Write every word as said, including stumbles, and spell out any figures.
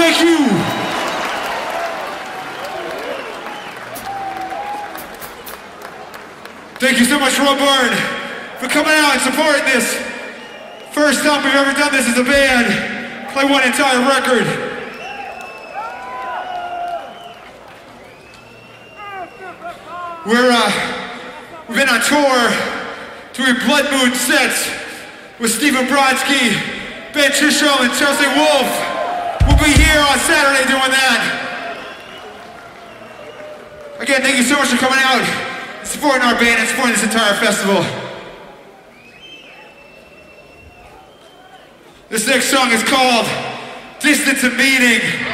Thank you. Thank you so much, Rob Byrne, for coming out and supporting this. First time we've ever done this as a band. Play one entire record. We're, uh, we've been on tour doing Blood Moon sets with Stephen Brodsky, Ben Chisholm, and Chelsea Wolfe. We'll be here on Saturday doing that. Again, thank you so much for coming out, supporting our band, and supporting this entire festival. This next song is called Distance and Meaning.